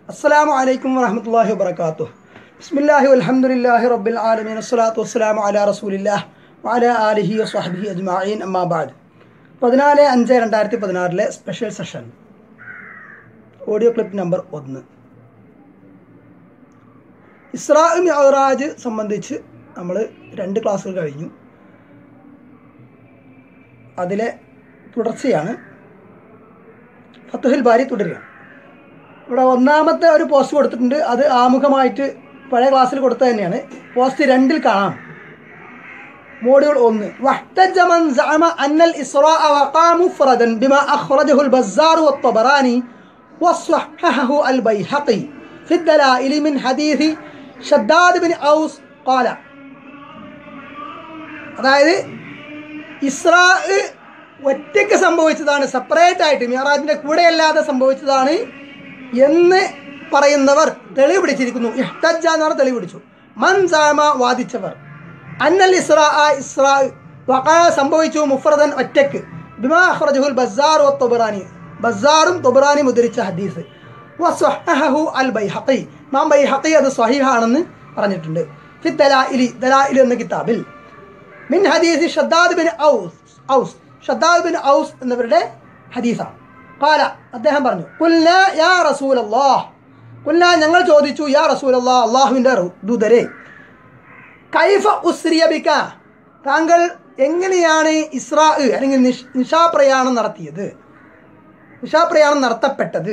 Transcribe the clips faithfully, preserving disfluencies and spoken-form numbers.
അസ്സലാമു അലൈക്കും വറഹ്മത്തുള്ളാഹി വബറകാതുഹു. ബിസ്മില്ലാഹി വൽഹംദുലില്ലാഹി റബ്ബിൽ ആലമീൻ. അസ്സലാത്തു വസ്സലാമു അലാ റസൂലില്ലാഹ് വഅലാ ആലിഹി വസ്വഹ്ബിഹി അജ്മഈൻ. അമ്മാ ബഅദ്. പതിനാല് അഞ്ച് രണ്ടായിരത്തി പതിനാറിലെ special session audio clip number ഒന്ന്. ഇസ്രാ മിഅ്റാജ് സംബന്ധിച്ച് നമ്മൾ രണ്ട് ക്ലാസ്സുകൾ കഴിഞ്ഞു. അതിലെ തുടർച്ചയാണ് ഫത്ഹുൽ ബാരി തുടരുക. ഇവിടെ ഒന്നാമത്തെ ഒരു പോസ്റ്റ് കൊടുത്തിട്ടുണ്ട്, അത് ആമുഖമായിട്ട് പഴയ ക്ലാസ്സിൽ കൊടുത്തത് തന്നെയാണ്. പോസ്റ്റ് രണ്ടിൽ കാണാം. മോഡ്യൂൾ ഒന്ന്. വഹ്തജ മൻ സഅമ അന്നൽ ഇസ്റാഅ വഖഅ മുഫ്റദൻ ബിമാ അഖ്റജഹുൽ ബസ്സാർ വത്തബറാനി വസ്വഹഹഹു അൽ ബൈഹഖി ഫി الدلائل من حديث شداد بن ഔസ് قال. അതായത് ഇസ്രാ ഒറ്റയ്ക്ക് സംഭവിച്ചതാണ്, സെപ്പറേറ്റ് ആയിട്ട് മിഅ്റാജിന്റെ കൂടെ അല്ലാതെ സംഭവിച്ചതാണ് എന്ന് പറയുന്നവർ തെളിവ് പിടിച്ചിരിക്കുന്നു. ഇഹ്തജ എന്ന് പറഞ്ഞാൽ തെളിവ് പിടിച്ചു. മൻ സഅമ വാദിച്ചവർ അന്നൽ ഇസ്രാ ഇസ്രാ വഖഅ സംഭവിച്ചു മുഫ്റദൻ ഒറ്റയ്ക്ക് ബിമാ അഖ്റജഹുൽ ബസ്സാർ വത്തബറാനി ബസ്സാറും തബറാനി ഉദ്ധരിച്ച ഹദീസ് വസ്വഹഹഹു അൽ ബൈഹഖി ഇമാം ബൈഹഖി അത് സ്വഹീഹാണെന്ന് പറഞ്ഞിട്ടുണ്ട്. ഫി ദലായിലി ദലായിൽ എന്ന കിതാബിൽ മിൻ ഹദീസ് ഷദ്ദാദ് ബിൻ ഔസ് ഔസ് ഷദ്ദാദ് ബിൻ ഔസ് എന്നവരുടെ ഹദീസാണ്. ഖാല അദ്ദേഹം പറഞ്ഞു, ഖുൽനാ യാ റസൂലല്ലാഹ്, ഖുൽനാ ഞങ്ങൾ ചോദിച്ചു, യാ റസൂലല്ലാഹ് അല്ലാഹുവിൻ്റെ ദൂതരെ, കൈഫ ഉസ്രിയ ബിക താങ്കൾ എങ്ങനെയാണ് ഇസ്രാ അല്ലെങ്കിൽ നിഷ് നിശാപ്രയാണം നടത്തിയത്, നിശാപ്രയാണം നടത്തപ്പെട്ടത്?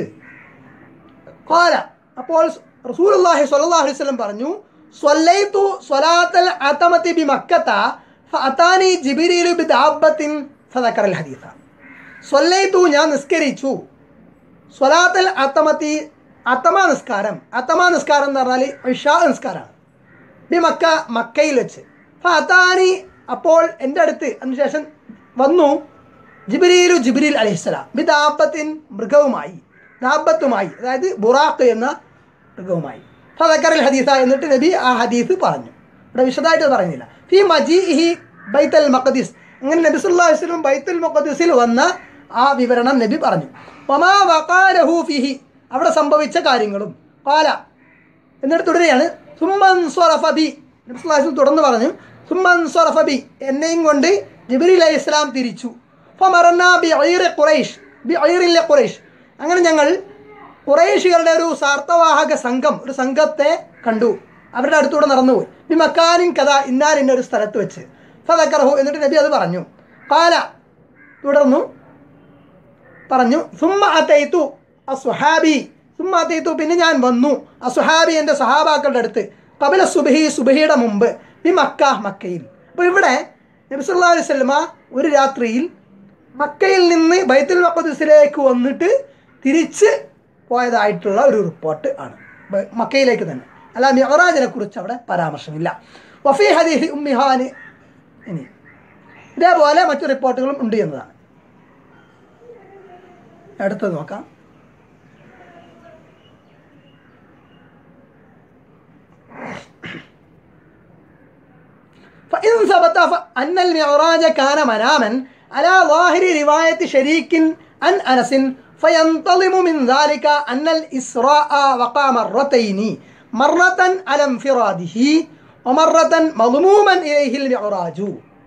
ഖാല അപ്പോൾ റസൂലുള്ളാഹി സ്വല്ലല്ലാഹു അലൈഹി വസല്ലം പറഞ്ഞു, സ്വല്ലൈതു സ്വലാത്തൽ അതമതി ബിമക്കത ഫഅതാനി ജിബ്രീലു ബിദാബത്തിൻ ഫദക്കറൽ ഹദീസ. സ്വല്ലൈതു ഞാൻ നിസ്കരിച്ചു, സ്വലാത്തൽ അതമതി അതമ നിസ്കാരം, അതമ നിസ്കാരം എന്ന് പറഞ്ഞാൽ ഇശാ നിസ്കാരമാണ്. ബി മക്ക മക്കയിൽ വെച്ച്. ഫഅതാനി അപ്പോൾ എൻ്റെ അടുത്ത് അതിനുശേഷം വന്നു ജിബ്രീലു ജിബ്രീൽ അലൈഹിസ്സലാം ബിദാബത്തിൻ മൃഗവുമായി, ദാബത്തുമായി, അതായത് ബുറാഖ് എന്ന മൃഗവുമായി. ഫദക്കറൽ ഹദീസ എന്നിട്ട് നബി ആ ഹദീസ് പറഞ്ഞു. ഇവിടെ വിശദമായിട്ട് പറയുന്നില്ല. ഫി മജീഇഹി ബൈത്തുൽ മഖ്ദിസ്, അങ്ങനെ നബി സല്ലല്ലാഹു അലൈഹി വസല്ലം ബൈത്തുൽ മഖ്ദിസിൽ വന്ന ആ വിവരണം നബി പറഞ്ഞു. വമാ വഖാലഹു ഫിഹി അവിടെ സംഭവിച്ച കാര്യങ്ങളും. ഖാല എന്നിട്ട് തുടരുകയാണ്, സുമ്മൻ സ്വറഫ ബി നബി സല്ലല്ലാഹു അലൈഹി വസല്ലം തുടർന്ന് പറഞ്ഞു, സുമ്മൻ സ്വറഫ ബി എന്നെയും കൊണ്ട് ജിബ്രീൽ അലൈഹിസ്സലാം തിരിച്ചു. ഫമറന്നാ ബി ഐറി ഖുറൈഷ് ബി ഐറിലെ ഖുറൈഷ് അങ്ങനെ ഞങ്ങൾ ഖുറൈശികളുടെ ഒരു സാർത്ഥവാഹക സംഘം, ഒരു സംഘത്തെ കണ്ടു. അവരുടെ അടുത്തൂടെ നടന്നുപോയി. ബി മക്കാനിൻ കഥ ഇന്നാർ ഇന്ന ഒരു സ്ഥലത്ത് വെച്ച്. ഫദക്കറഹു എന്നിട്ട് നബി അത് പറഞ്ഞു. ഖാല തുടർന്നു പറഞ്ഞു, സുമ്മ അതൈതു അസ്വഹാബി സുമ്മ അതൈതു പിന്നെ ഞാൻ വന്നു അസ്വഹാബി എൻ്റെ സഹാബാക്കളുടെ അടുത്ത് ഖബല സുബ്ഹി സുബ്ഹിയുടെ മുമ്പ് ബി മക്ക മക്കയിൽ. അപ്പോൾ ഇവിടെ നബി സല്ലല്ലാഹു അലൈഹി വസല്ലമ ഒരു രാത്രിയിൽ മക്കയിൽ നിന്ന് ബൈത്തുൽ മഖ്ദിസിലേക്ക് വന്നിട്ട് തിരിച്ച് പോയതായിട്ടുള്ള ഒരു റിപ്പോർട്ട് ആണ്, മക്കയിലേക്ക് തന്നെ. അല്ല മിഅ്റാജിനെ കുറിച്ച് അവിടെ പരാമർശമില്ല. വഫി ഹദീസ് ഉമ്മിഹാന് ഇനി ഇതേപോലെ മറ്റു റിപ്പോർട്ടുകളും ഉണ്ട് എന്നതാണ്. അടുത്തത് നോക്കാം. فإن ثبت أن المعراج كان مناما على ظاهر رواية شريك عن أنس فينتظم من ذلك أن الإسراء وقع مرتين، مرة على انفراده ومرة مضموما إليه المعراج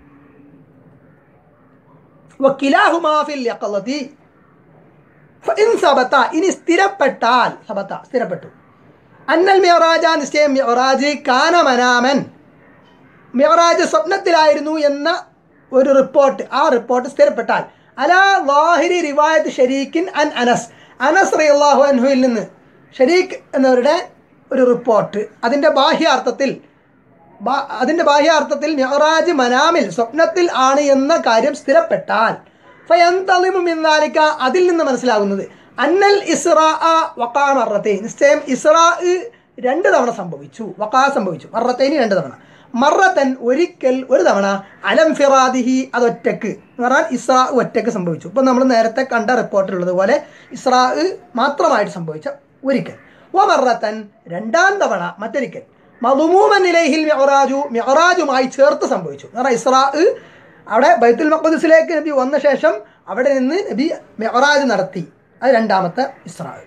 وكلاهما في اليقظة. فإن ثبت إن استربتال ثبت استربتو أن المعراج നിശ്ചയം മിഅ്റാജ് കാന മനാമൻ മിഅ്റാജ് സ്വപ്നത്തിലായിരുന്നു എന്ന ഒരു റിപ്പോർട്ട്, ആ റിപ്പോർട്ട് സ്ഥിരപ്പെട്ടാൽ അലാ വാഹിരി റിവായത്ത് ഷരീക്കിൻ അൻ അനസ് അനസ് റളിയല്ലാഹു അൻഹുവിൽ നിന്ന് ഷരീക്ക് എന്നവരുടെ ഒരു റിപ്പോർട്ട്, അതിൻ്റെ ബാഹ്യാർത്ഥത്തിൽ അതിൻ്റെ ബാഹ്യാർത്ഥത്തിൽ മിഅ്റാജ് മനാമിൽ സ്വപ്നത്തിൽ ആണ് എന്ന കാര്യം സ്ഥിരപ്പെട്ടാൽ ഫയന്തളിമു മിൻ ദാലിക അതിൽ നിന്ന് മനസ്സിലാകുന്നത് അന്നൽ ഇസ്റാ വഖാ മറത്തൈൻ നിശ്ചയം ഇസ്റാ രണ്ട് തവണ സംഭവിച്ചു, വഖാ സംഭവിച്ചു, മറത്തൈനി രണ്ട് തവണ, മറത്തൻ ഒരിക്കൽ ഒരു തവണ, അലം ഫിറാദിഹി അതൊറ്റക്ക് എന്ന് പറഞ്ഞാൽ ഇസ്രാ ഒറ്റക്ക് സംഭവിച്ചു. ഇപ്പം നമ്മൾ നേരത്തെ കണ്ട റിപ്പോർട്ടിലുള്ളതുപോലെ ഇസ്രാ മാത്രമായിട്ട് സംഭവിച്ച ഒരിക്കൽ, വ മറത്തൻ രണ്ടാം തവണ മറ്റൊരിക്കൽ, മദ്മൂമൻ ഇലൈഹിൽ മിഅ്റാജു മിഅ്റാജുമായി ചേർത്ത് സംഭവിച്ചു എന്ന് പറഞ്ഞാൽ ഇസ്രാ അവിടെ ബൈത്തുൽ മഖ്ദിസിലേക്ക് നബി വന്ന ശേഷം അവിടെ നിന്ന് നബി മിഅ്റാജ് നടത്തി, അത് രണ്ടാമത്തെ ഇസ്രാ.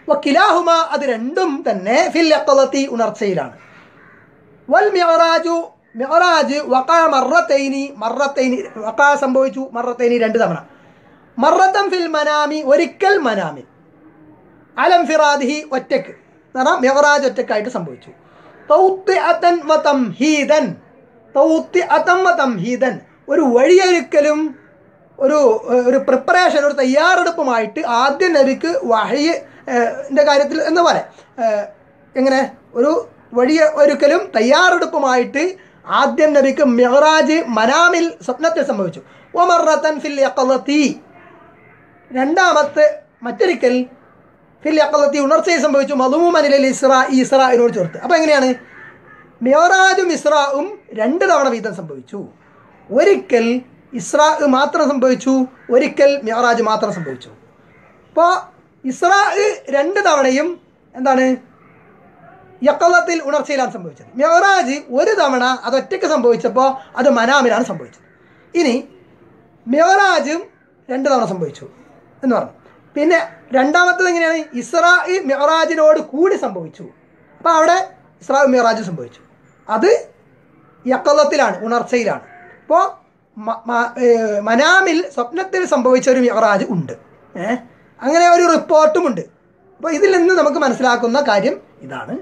വക്കിലാഹുമ അത് രണ്ടും തന്നെ ഫിൽ യഖളത്തി ഉണർച്ചയിലാണ്. വൽ മിഅറാജു മിഅറാജ് വഖഅ മറത്തൈനി മറത്തൈനി വഖഅ സംഭവിച്ചു മറത്തൈനി രണ്ട് തവണ. മറത്തൻ ഫിൽ മനാമി ഒരിക്കൽ മനാമിൽ, അലം ഫിറാദിഹി ഒറ്റക്ക് എന്ന് പറഞ്ഞാൽ മിഅറാജ് ഒറ്റക്കായിട്ട് സംഭവിച്ചു. തൗത്തിഅതൻ വ തംഹീദൻ തൗത്തിഅതൻ വ തംഹീദൻ ഒരു വഴിയൊരുക്കലും ഒരു ഒരു പ്രിപ്പറേഷൻ ഒരു തയ്യാറെടുപ്പുമായിട്ട് ആദ്യം നബിക്ക് വഹയിൻ്റെ കാര്യത്തിൽ എന്ന പോലെ എങ്ങനെ ഒരു വഴി ഒരുക്കലും തയ്യാറെടുപ്പുമായിട്ട് ആദ്യം നബിക്ക് മിഅ്റാജ് മനാമിൽ സ്വപ്നത്തിൽ സംഭവിച്ചു. വമറത്തൻ ഫിൽ യഖളത്തി രണ്ടാമത്തെ മറ്റൊരിക്കൽ ഫിൽ യഖളത്തി ഉണർച്ചയിൽ സംഭവിച്ചു. മദ്മൂമനിൽ ഇസ്രാ ഈ ഇസ്രായിനോട് ചേർത്ത്. അപ്പോൾ എങ്ങനെയാണ് മിഅ്റാജും ഇസ്രാഉം രണ്ട് തവണ വീതം സംഭവിച്ചു. ഒരിക്കൽ ഇസ്രാ മാത്രം സംഭവിച്ചു, ഒരിക്കൽ മിഅ്റാജ് മാത്രം സംഭവിച്ചു. അപ്പോൾ ഇസ്രാ രണ്ട് തവണയും എന്താണ് യഖളത്തിൽ ഉണർച്ചയിലാണ് സംഭവിച്ചത്. മിഅ്റാജ് ഒരു തവണ അതൊറ്റയ്ക്ക് സംഭവിച്ചപ്പോൾ അത് മനാമിലാണ് സംഭവിച്ചത്. ഇനി മിഅ്റാജും രണ്ട് തവണ സംഭവിച്ചു എന്ന് പറഞ്ഞു. പിന്നെ രണ്ടാമത്തത് എങ്ങനെയാണ് ഇസ്രാ മിഅ്റാജിനോട് കൂടി സംഭവിച്ചു. അപ്പോൾ അവിടെ ഇസ്രാ മിഅ്റാജ് സംഭവിച്ചു, അത് യഖളത്തിലാണ് ഉണർച്ചയിലാണ്. അപ്പോൾ മനാമിൽ സ്വപ്നത്തിൽ സംഭവിച്ച ഒരു മിഅ്റാജ് ഉണ്ട്, ഏഹ് അങ്ങനെ ഒരു റിപ്പോർട്ടുമുണ്ട്. അപ്പോൾ ഇതിൽ നിന്ന് നമുക്ക് മനസ്സിലാക്കുന്ന കാര്യം ഇതാണ്.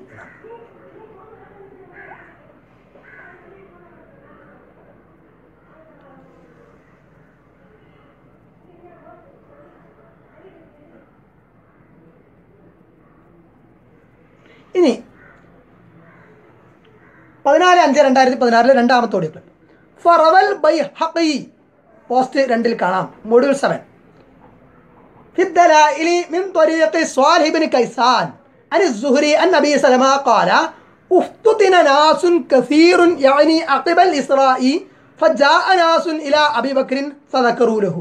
ഇനി പതിനാല് അഞ്ച് രണ്ടായിരത്തി പതിനാറിലെ രണ്ടാമത്തോടെ ഫറവൽ ബൈഹഖി പോസ്റ്റ് രണ്ടിൽ കാണാം. Module seven في الدلائل من طريق صالح بن كيسان عن الزهري عن النبي صلى الله عليه وسلم قال افتتن ناس كثير يعني عقب الإسراء فجاء ناس إلى أبي بكر فذكروا له.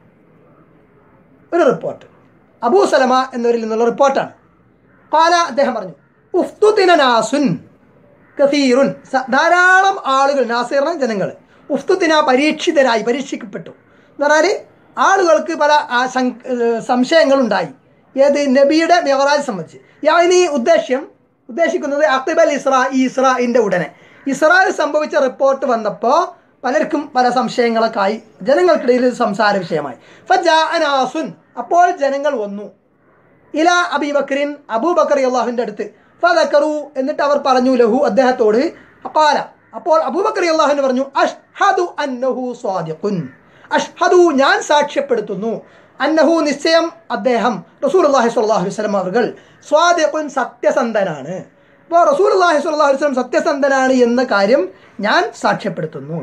ഒരു റിപ്പോർട്ട് അബൂ സലമ എന്നവരിൽ നിന്നുള്ള റിപ്പോർട്ടാണ്. قال അദ്ദേഹം പറഞ്ഞു ഉഫ്തുതിന നാസുൻ കസീറുൻ ധാരാളം ആളുകൾ, നാസിറിന് ജനങ്ങൾ, ഉഫ്തുതിന പരീക്ഷിതരായി പരീക്ഷിക്കപ്പെട്ടു എന്ന് പറഞ്ഞാൽ ആളുകൾക്ക് പല സംശയങ്ങളുണ്ടായി. ഏത് നബിയുടെ മിഅ്റാജ് സംബന്ധിച്ച്. യാനി ഉദ്ദേശ്യം ഉദ്ദേശിക്കുന്നത് അഖിബൽ ഇസ്രാ ഈ ഇസ്രാഇൻ്റെ ഉടനെ ഇസ്രായിൽ സംഭവിച്ച റിപ്പോർട്ട് വന്നപ്പോൾ പലർക്കും പല സംശയങ്ങളൊക്കെ ആയി, ജനങ്ങൾക്കിടയിൽ സംസാര വിഷയമായി. ഫജാഅ നാസുൻ അപ്പോൾ ജനങ്ങൾ വന്നു ഇല അബീ ബക്രിൻ അബൂബക്കർ റളിയല്ലാഹുവിൻ്റെ അടുത്ത്. ഫദക്കറു എന്നിട്ട് അവർ പറഞ്ഞു ലഹു അദ്ദേഹത്തോട്. ഖാല അപ്പോൾ അബൂബക്കർ റളിയല്ലാഹു പറഞ്ഞു അഷ്ഹദു അന്നഹു സ്വാദിഖുൻ അഷ്ഹദു ഞാൻ സാക്ഷ്യപ്പെടുത്തുന്നു അന്നഹു നിശ്ചയം അദ്ദേഹം റസൂലുള്ളാഹി സ്വല്ലല്ലാഹു അലൈഹി വസല്ലം അവർ സ്വാദിഖുൻ സത്യസന്ധനാണ്. അപ്പോൾ റസൂലുള്ളാഹി സ്വല്ലല്ലാഹു അലൈഹി വസല്ലം സത്യസന്ധനാണ് എന്ന കാര്യം ഞാൻ സാക്ഷ്യപ്പെടുത്തുന്നു.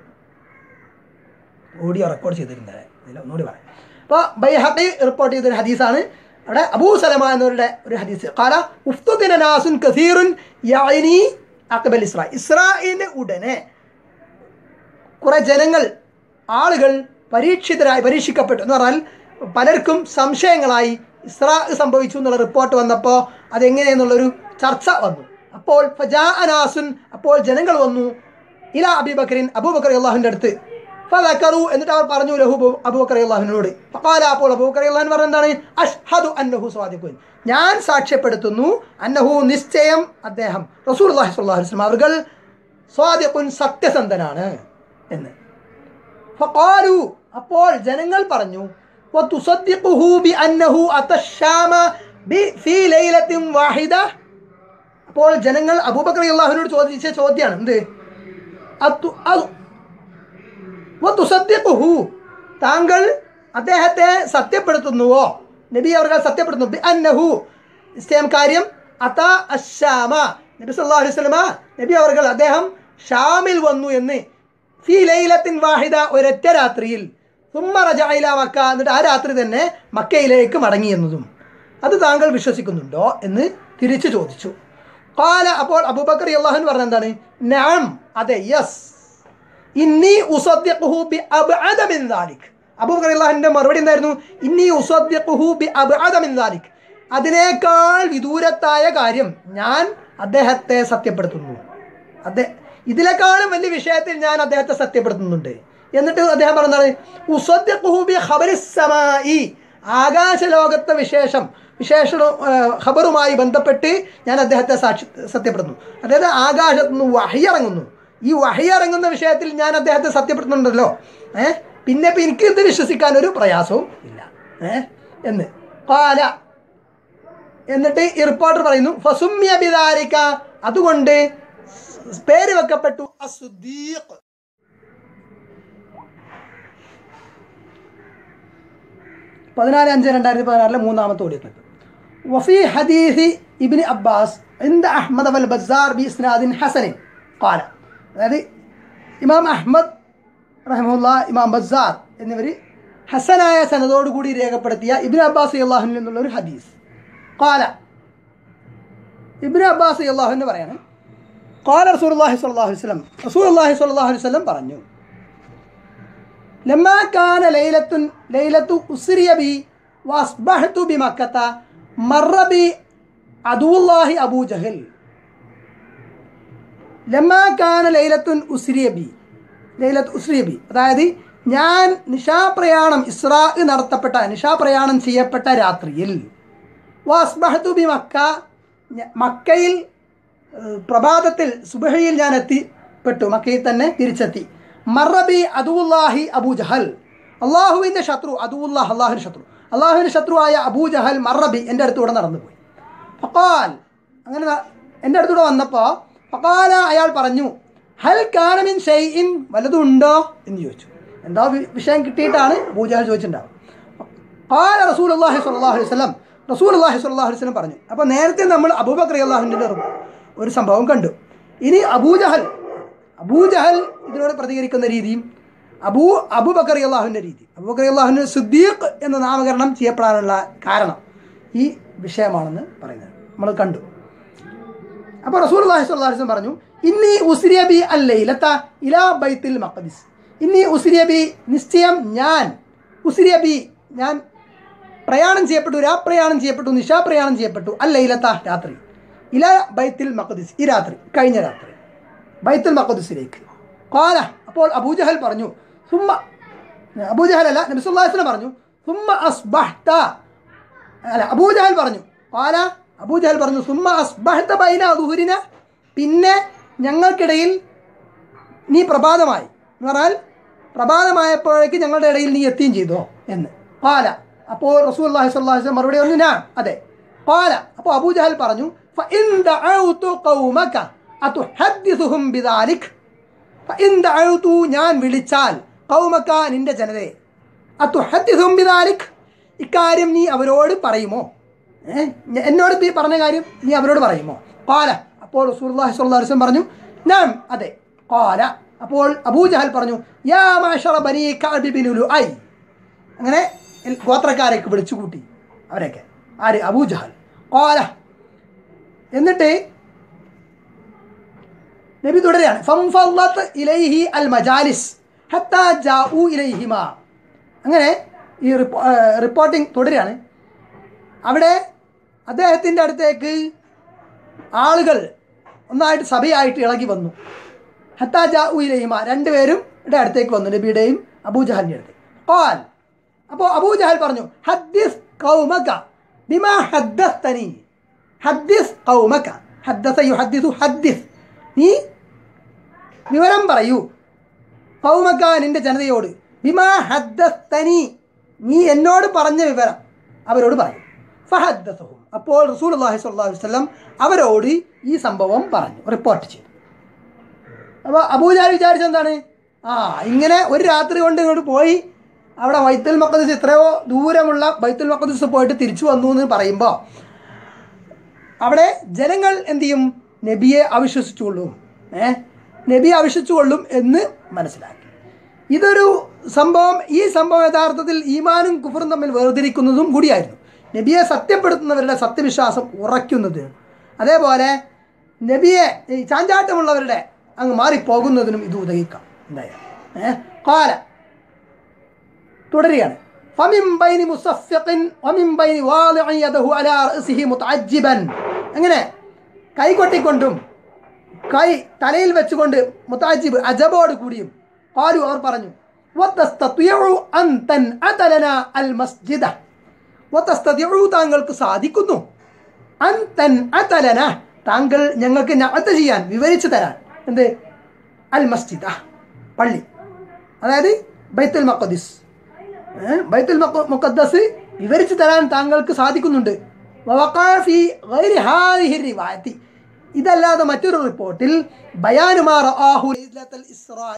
ഓഡിയോ റെക്കോർഡ് ചെയ്തിരുന്നത് ഇതിൽ ഒന്നുകൂടി പറയാം. അപ്പോൾ ബൈഹഖി റിപ്പോർട്ട് ചെയ്തൊരു ഹദീസാണ്. അവിടെ അബൂ സലമ എന്നവരുടെ ഒരു ഹദീസ്. ഖാല ഉഫ്തുതിന നാസുൻ കസീറുൻ യഅനി അഖബൽ ഇസ്രാ ഇസ്രായിൻ്റെ ഉടനെ കുറേ ജനങ്ങൾ ആളുകൾ പരീക്ഷിതരായി പരീക്ഷിക്കപ്പെട്ടു എന്ന് പറഞ്ഞാൽ പലർക്കും സംശയങ്ങളായി. ഇസ്രാ സംഭവിച്ചു എന്നുള്ള റിപ്പോർട്ട് വന്നപ്പോൾ അതെങ്ങനെയെന്നുള്ളൊരു ചർച്ച വന്നു. അപ്പോൾ ഫജാഅ നാസുൻ അപ്പോൾ ജനങ്ങൾ വന്നു ഇല അബീ ബക്രിൻ അബൂബക്കർ റളിയല്ലാഹുവിൻ്റെ അടുത്ത്. ഫദക്കറു എന്നിട്ട് അവർ പറഞ്ഞു ലഹു അബൂബക്കർ റളിയല്ലാഹുവിനോട്. ഫഖാല അപ്പോൾ അബൂബക്കർ റളിയല്ലാഹു പറഞ്ഞ എന്താണ് അഷ്ഹദു അന്നഹു സ്വാദിഖുൻ ഞാൻ സാക്ഷ്യപ്പെടുത്തുന്നു അന്നഹു നിശ്ചയം അദ്ദേഹം റസൂലുള്ളാഹി സ്വല്ലല്ലാഹു അലൈഹി വസല്ലം അവർ സ്വാദിഖുൻ സത്യസന്ധനാണ് എന്ന്. ഫഖാലു അപ്പോൾ ജനങ്ങൾ പറഞ്ഞു വതുസദ്ദിഖുഹു ബിഅന്നഹു അതശാമ ഫീ ലൈലത്തിൻ വാഹിദ. അപ്പോൾ ജനങ്ങൾ അബൂബക്കർ റളിയല്ലാഹുവിനോട് ചോദിച്ച ചോദ്യമാണ് എന്ത് വതുസദ്ദിഖുഹു താങ്കൾ അദ്ദേഹത്തെ സത്യപ്പെടുത്തുന്നുവോ, നബി അവർ സത്യപ്പെടുത്തുന്നു ബിഅന്നഹു നിശ്ചയം കാര്യം അതാ അശ്ശാമ നബി സല്ലല്ലാഹു അലൈഹി വസല്ലം നബി അവർ അദ്ദേഹം ഷാമിൽ വന്നു എന്ന് ഫീ ലൈലത്തിൻ വാഹിദ ഒരൊറ്റ രാത്രിയിൽ സുമ്മ റജഅ ഇലാ മക്ക എന്നിട്ട് ആ രാത്രി തന്നെ മക്കയിലേക്ക് മടങ്ങി എന്നതും അത് താങ്കൾ വിശ്വസിക്കുന്നുണ്ടോ എന്ന് തിരിച്ചു ചോദിച്ചു. ഖാല അപ്പോൾ അബൂബക്കർ റളിയല്ലാഹു അൻഹു പറഞ്ഞ എന്താണ് നഅം അതെ യെസ് ഇന്നി ഉസദ്ദിഖുഹു ബി അബ്അദ മിൻ ദാലിക്. അബൂബക്കർ റളിയല്ലാഹുവിൻ്റെ മറുപടി എന്തായിരുന്നു ഇന്നി ഉസദ്ദിഖുഹു ബി അബ്അദ മിൻ ദാലിക് അതിനേക്കാൾ വിദൂരത്തായ കാര്യം ഞാൻ അദ്ദേഹത്തെ സത്യപ്പെടുത്തുന്നു. അതെ ഇതിനേക്കാളും വലിയ വിഷയത്തിൽ ഞാൻ അദ്ദേഹത്തെ സത്യപ്പെടുത്തുന്നുണ്ട്. എന്നിട്ട് അദ്ദേഹം പറഞ്ഞതാണ് ഉസദ്ദിഖുഹു ബി ഖബരിസ് സമാഇ ആകാശലോകത്തെ വിശേഷം വിശേഷ ഖബറുമായി ബന്ധപ്പെട്ട് ഞാൻ അദ്ദേഹത്തെ സാക്ഷി സത്യപ്പെടുന്നു. അതായത് ആകാശത്തു നിന്ന് വഹി ഇറങ്ങുന്നു. ഈ വഹി ഇറങ്ങുന്ന വിഷയത്തിൽ ഞാൻ അദ്ദേഹത്തെ സത്യപ്പെടുത്തുന്നുണ്ടല്ലോ. ഏഹ് പിന്നെ ഇപ്പം എനിക്ക് ഇത് വിശ്വസിക്കാൻ ഒരു പ്രയാസവും ഇല്ല ഏഹ് എന്ന് കാല. എന്നിട്ട് ഈ റിപ്പോർട്ടർ പറയുന്നു ഫസുമ്യ ബിദാലിക, അതുകൊണ്ട് പേര് വെക്കപ്പെട്ടു അസ്സദീഖ്. പതിനാല് അഞ്ച് രണ്ടായിരത്തി പതിനാറിലെ മൂന്നാമത്തെ ഓടിയെത്തുന്നത്. വഫി ഹദീസി ഇബ്നു അബ്ബാസ് ഇൻദ അഹ്മദ് വൽ ബസ്സാർ ബി ഇസ്നാദിൻ ഹസനിൻ ഖാല. അതായത് ഇമാം അഹ്മദ് റഹിമഹുല്ലാ, ഇമാം ബസ്സാർ എന്നിവർ ഹസനായ സനദോടുകൂടി രേഖപ്പെടുത്തിയ ഇബ്നു അബ്ബാസ് റളിയല്ലാഹു അൻഹു എന്നുള്ള ഒരു ഹദീസ്. ഖാല, ഇബ്നു അബ്ബാസ് റളിയല്ലാഹു അൻഹു പറയാണ് ഖാല റസൂലുള്ളാഹി സ്വല്ലല്ലാഹു അലൈഹി വസല്ലം, റസൂലുള്ളാഹി സ്വല്ലല്ലാഹു അലൈഹി വസല്ലം പറഞ്ഞു, ലമ്മാ കാന ലൈലത്തുൻ ലൈലത്തു ഉസ്രിയ ബി വഅസ്ബഹതു ബിമക്കത മറ ബി അദുവുല്ലാഹി അബൂ ജഹൽ. ലമ്മാ കാന ലൈലത്തുൻ ഉസ്രിയ ബി, ലൈലത്ത് ഉസ്രിയ ബി അതായത് ഞാൻ നിശാപ്രയാണം ഇസ്രാ നടത്തപ്പെട്ട നിശാപ്രയാണം ചെയ്യപ്പെട്ട രാത്രിയിൽ, വഅസ്ബഹതു ബി മക്ക, മക്കയിൽ പ്രഭാതത്തിൽ സുബഹയിൽ ഞാൻ എത്തിപ്പെട്ടു, മക്കയിൽ തന്നെ തിരിച്ചെത്തി. മറബി അദുവുല്ലാഹി അബൂ ജഹൽ, അള്ളാഹുവിൻ്റെ ശത്രു, അദുവുല്ലാഹ് അള്ളാഹുവിൻ്റെ ശത്രു, അള്ളാഹുവിൻ്റെ ശത്രുവായ അബൂ ജഹൽ മറബി എൻ്റെ അടുത്തൂടെ നടന്നുപോയി. ഫഖാൽ, അങ്ങനെ എൻ്റെ അടുത്തൂടെ വന്നപ്പോൾ ഫഖാല, അയാൾ പറഞ്ഞു, ഹൽ കാന മിൻ ഷൈഇൻ, വല്ലതും ഉണ്ടോ എന്ന് ചോദിച്ചു. എന്താ വിഷയം കിട്ടിയിട്ടാണ് അബൂ ജഹൽ ചോദിച്ചിട്ടുണ്ടാവും. ഖാല റസൂലുള്ളാഹി സ്വല്ലല്ലാഹു അലൈഹി വസല്ലം, റസൂലുള്ളാഹി സ്വല്ലല്ലാഹു അലൈഹി വസല്ലം പറഞ്ഞു. അപ്പോൾ നേരത്തെ നമ്മൾ അബൂബക്കർ റളിയല്ലാഹുവിൻ്റെ ഒരു സംഭവം കണ്ടു. ഇനി അബൂജഹൽ അബൂജഹൽ ഇതിനോട് പ്രതികരിക്കുന്ന രീതിയും അബൂ അബൂബക്കർ റളിയല്ലാഹുവിൻ്റെ രീതി, അബൂബക്കർ റളിയല്ലാഹുവിന് സിദ്ദീഖ് എന്ന് നാമകരണം ചെയ്യപ്പെടാനുള്ള കാരണം ഈ വിഷയമാണെന്ന് പറയുന്നത് നമ്മൾ കണ്ടു. അപ്പോൾ റസൂലുള്ളാഹി സ്വല്ലല്ലാഹു അലൈഹി വസല്ലം പറഞ്ഞു, ഇന്നി ഉസ്രിയ ബി അല്ലൈലത ഇലാ ബൈത്തുൽ മഖ്ദിസ്, ഇന്നി ഉസ്രിയ ബി, നിശ്ചയം ഞാൻ, ഉസ്രിയ ബി ഞാൻ പ്രയാണം ചെയ്യപ്പെട്ടു, രാപ്രയാണം ചെയ്യപ്പെട്ടു, നിശാപ്രയാണം ചെയ്യപ്പെട്ടു, അല്ലൈലത രാത്രി, ഇലാ ബൈത്തുൽ മഖ്ദിസ് ഈ രാത്രി, കഴിഞ്ഞ രാത്രി ബൈത്തുൽ മഖ്ദിസിലേക്ക്. ഖാല, അപ്പോൾ അബൂജഹൽ പറഞ്ഞു, സുമ്മ, അബൂജഹൽ അല്ല നബി സല്ലല്ലാഹു അലൈഹി വസല്ലം പറഞ്ഞു, സുമ്മ അസ്ബഹ്ത, അല്ല അബൂജഹൽ പറഞ്ഞു, ഖാല അബൂജഹൽ പറഞ്ഞു, സുമ്മ അസ്ബഹ്ത ബൈന ദുഹുരിന, പിന്നെ ഞങ്ങൾക്കിടയിൽ നീ പ്രഭാതമായി എന്ന് പറഞ്ഞാൽ പ്രഭാതമായപ്പോഴേക്ക് ഞങ്ങളുടെ ഇടയിൽ നീ എത്തുകയും ചെയ്തോ എന്ന്. ഖാല, അപ്പോൾ റസൂലുള്ളാഹി സ്വല്ലല്ലാഹു അലൈഹി വസല്ലം മറുപടി പറഞ്ഞു, ഞാൻ അതെ. ഖാല, അപ്പോൾ അബൂജഹൽ പറഞ്ഞു, ഫഇൻ ദഅഉതു ഖൗമക അതുഹദ്ദിസുഹും ബിദാലിക്, ഫഇൻ ദഅഉതു ഞാൻ വിളിച്ചാൽ, ഖൗമക നിന്റെ ജനതയെ, അതുഹദ്ദിസുഹും ബിദാലിക് ഇക്കാര്യം നീ അവരോട് പറയുമോ, ഏഹ് എന്നോട് ഈ പറഞ്ഞ കാര്യം നീ അവരോട് പറയുമോ? ഖാല, അപ്പോൾ റസൂലുള്ളാഹി സ്വല്ലല്ലാഹു അലൈഹി വസല്ലം പറഞ്ഞു, ഞാൻ അതെ. ഖാല, അപ്പോൾ അബൂജഹൽ പറഞ്ഞു, യാ മഅശറ ബനി കഅബ് ബിൻ ലുഐ, അങ്ങനെ ഗോത്രക്കാരേക്ക് വിളിച്ചു കൂട്ടി അവരൊക്കെ. ആര്? അബൂജഹൽ. ഖാല, എന്നിട്ട് നബി തുടരുകയാണ്, ഫംഫളത്ത് ഇലൈഹി അൽ മജാലിസ് ഹത്താ ജാഉ ഇലൈഹിമ, അങ്ങനെ ഈ റിപ്പോർട്ടിംഗ് തുടരുകയാണ്. അവിടെ അദ്ദേഹത്തിൻ്റെ അടുത്തേക്ക് ആളുകൾ ഒന്നായിട്ട് സഭയായിട്ട് ഇളകി വന്നു. ഹത്താ ജാഉ ഇലൈഹിമ, രണ്ടുപേരും ഇവിടെ അടുത്തേക്ക് വന്നു, നബിയുടെയും അബൂജഹലിൻ്റെ അടുത്ത്. ഖാൽ, അപ്പോൾ അബൂജഹൽ പറഞ്ഞു, ഹദ്ദിസ് ഖൗമക ബിമാ ഹദ്ദസ്തനി, ഹദ്ദിസ് ഖൗമക, ഹദ്ദസ യുഹദ്ദിസു, ഹദ്ദിസ് നീ വിവരം പറയൂ, ഖൗമക നിന്റെ ജനതയോട്, ബിമാ ഹദ്ദസ്തനി നീ എന്നോട് പറഞ്ഞ വിവരം അവരോട് പറയും. ഫഹദ്ദസഹും, അപ്പോൾ റസൂലുള്ളാഹി സ്വല്ലല്ലാഹു അലൈഹി വസല്ലം അവരോട് ഈ സംഭവം പറഞ്ഞു, റിപ്പോർട്ട് ചെയ്തു. അപ്പോൾ അബൂജഹൽ വിചാരിച്ചത് എന്താണ്? ആ ഇങ്ങനെ ഒരു രാത്രി കൊണ്ട് ഇങ്ങോട്ട് പോയി അവിടെ ബൈത്തുൽ മഖ്ദിസ്, എത്രയോ ദൂരമുള്ള ബൈത്തുൽ മഖ്ദിസ് പോയിട്ട് തിരിച്ചു വന്നു എന്ന് പറയുമ്പോൾ അവിടെ ജനങ്ങൾ എന്തു ചെയ്യും? നബിയെ അവിശ്വസിച്ചുകൊള്ളും, ഏഹ് നബിയെ അവിശ്വസിച്ചുകൊള്ളും എന്ന് മനസ്സിലാക്കി. ഇതൊരു സംഭവം, ഈ സംഭവം യഥാർത്ഥത്തിൽ ഈമാനും കുഫറും തമ്മിൽ വേർതിരിക്കുന്നതും കൂടിയായിരുന്നു. നബിയെ സത്യപ്പെടുത്തുന്നവരുടെ സത്യവിശ്വാസം ഉറയ്ക്കുന്നതിനും അതേപോലെ നബിയെ ഈ ചാഞ്ചാട്ടമുള്ളവരുടെ അങ്ങ് മാറിപ്പോകുന്നതിനും ഇത് ഉദയിക്കാം. എന്തായാലും ഏഹ് ഖാല തുടരുകയാണ്, ഫമിൻ ബൈനി മുസഫ്ഫിഖിൻ വമിൻ ബൈനി വാദിഇ യദഹു അലാ റഅസിഹി മുതഅജ്ജിബൻ, അങ്ങനെ കൈകൊട്ടിക്കൊണ്ടും കൈ തലയിൽ വെച്ചുകൊണ്ട് മുതഅജ്ജിബ് അജബോട് കൂടിയും. ഖാലു, അവർ പറഞ്ഞു, വതസ്തതിഉ അൻ തൻഅത ലനാ അൽ മസ്ജിദ, വതസ്തതിഉ താങ്കൾക്ക് സാധിക്കുന്നു അൻ തൻ അതലന താങ്കൾ ഞങ്ങൾക്ക് നഅത ചെയ്യാൻ വിവരിച്ചു തരാൻ എന്ത് അൽ മസ്ജിദ പള്ളി അതായത് ബൈത്തുൽ മഖ്ദിസ് ബൈത്തുൽ മുഖദ്ദസ് വിവരിച്ചു തരാൻ താങ്കൾക്ക് സാധിക്കുന്നുണ്ട് വവഖഅ ഫീ ഗൈരി ഹാദിഹി റിവായത്തി ഇതല്ലാതെ മറ്റൊരു റിപ്പോർട്ടിൽ ബയാനു മാ റആഹു ലൈലത്തുൽ ഇസ്റാ